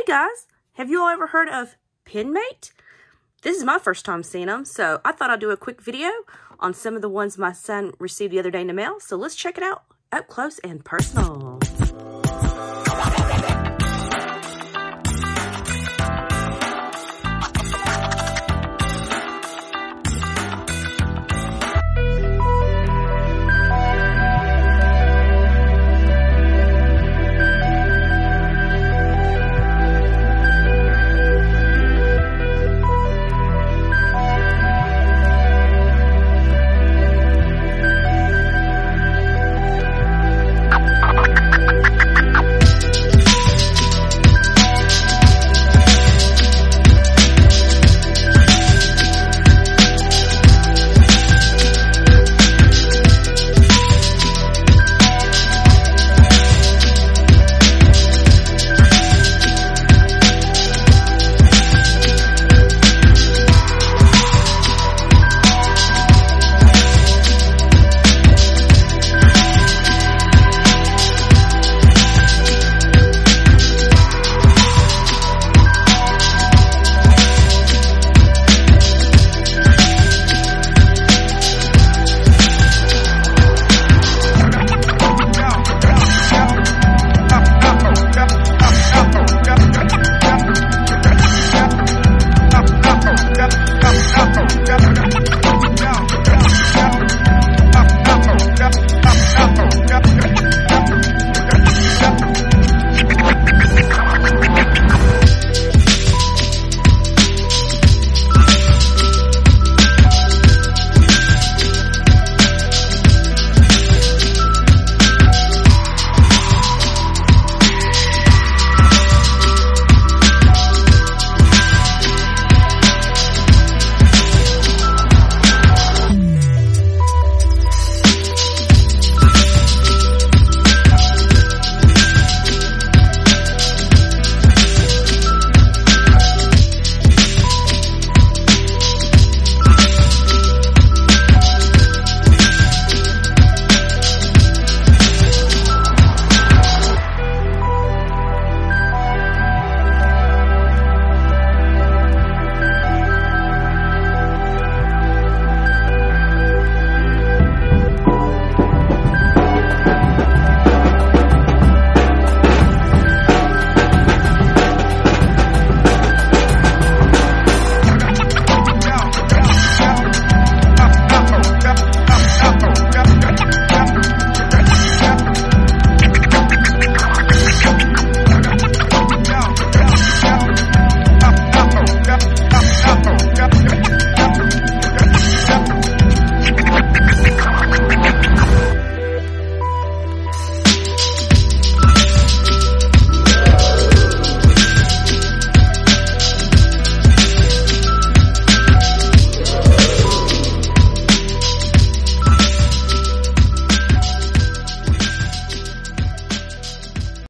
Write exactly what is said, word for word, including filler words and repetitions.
guys, have you all ever heard of PenMate? This is my first time seeing them, so I thought I'd do a quick video on some of the ones my son received the other day in the mail. So let's check it out up close and personal.